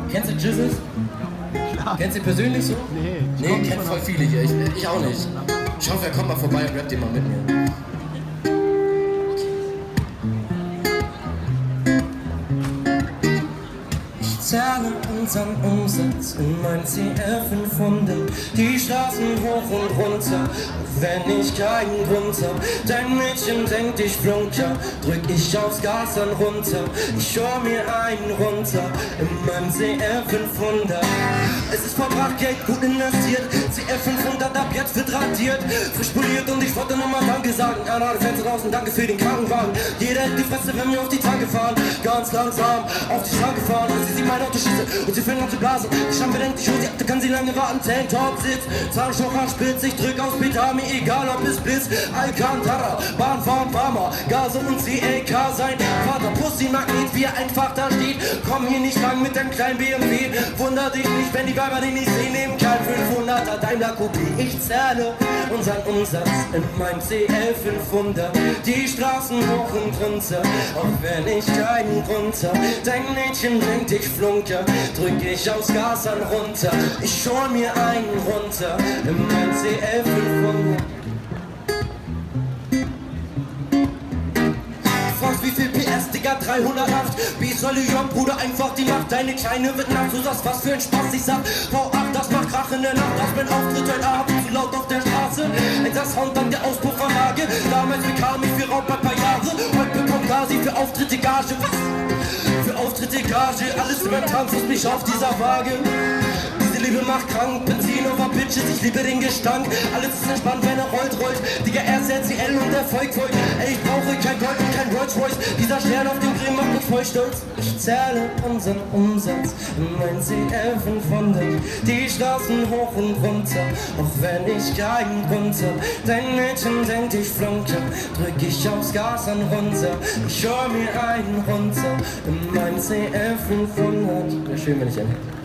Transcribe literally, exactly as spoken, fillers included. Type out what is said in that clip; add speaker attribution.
Speaker 1: Kennst du Jesus?
Speaker 2: Klar.
Speaker 1: Kennst du ihn persönlich so?
Speaker 2: Nee.
Speaker 1: Nee, kennt voll viele hier. Ich, ich auch nicht. Ich hoffe, er kommt mal vorbei und rappt den mal mit mir. Ich zahle unseren Umsatz in mein C R fünfhundert, die Straßen hoch und runter, auch wenn ich keinen Grund hab. Dein Mädchen denkt, ich flunker, drück ich aufs Gas dann runter. Ich schau mir einen runter in meinem C R fünfhundert. Es ist verbracht, Geld gut investiert, C R fünfhundert ab jetzt wird radiert, frisch poliert und ich wollte nochmal Danke sagen an alle Fans draußen, danke für den Krankenwagen. Jeder hält die Fresse, wenn wir auf die Tanke fahren, ganz langsam auf die Schranke fahren und sie sieht mein Auto schieße und sie füllen an zu blasen. Die Scham bedenkt die Hose, da kann sie lange warten. Tanktop sitzt, Zahnstocher spitz, ich drück aus Petami, egal ob es Blitz, Alcantara, Bahnfahren, Farmer, Gase und C L K, sein Vater, Pussy-Magnet, wie er einfach da steht. Komm hier nicht lang mit deinem kleinen B M W, wunder dich nicht, wenn die Weiber den ich seh, nehmen kein fünfhunderter Daimler Coupé. Ich zahle unseren Umsatz in meinem C L fünfhundert, die Straßen hoch und runter, auch wenn ich keinen Grund hab. Dein Mädchen denkt, ich flunker, drück ich aufs Gas dann runter. Ich schau mir einen runter in mein C L fünfhundert. Du fragst, wie viel P S, Digga, dreihundertacht. Wie soll ich Jung, Bruder, einfach die Macht. Deine Kleine wird nachts, du sagst, was für ein Spaß. Ich sag, V acht, das macht Krach in der Nacht. Das mein Auftritt heute Abend zu laut auf der Straße. Ein das Sound, dann der Auspuff am Lage. Damals bekam ich für Raub ein paar Jahre. Heute bekommt Gazi für Auftritte Gage. Was? Für Auftritte Gage, alles über den Tanz und mich auf dieser Waage. Diese Liebe macht krank, Benzin over Bitches, ich liebe den Gestank. Alles ist entspannt, wenn er rollt, rollt. Digga, erst R C L und Erfolg folgt. Ey, ich brauche kein Gold und kein Rolls Royce. Dieser Stern auf dem Grill macht mich voll stolz. Ich zahle unseren Umsatz in mein C R fünfhundert, die Straßen hoch und runter, auch wenn ich keinen Grund hab. Dein Mädchen denkt, ich flunker, drück ich aufs Gas dann runter. Ich schau mir einen runter in mein C R fünfhundert. Wäre schön, wenn ich einen hätte.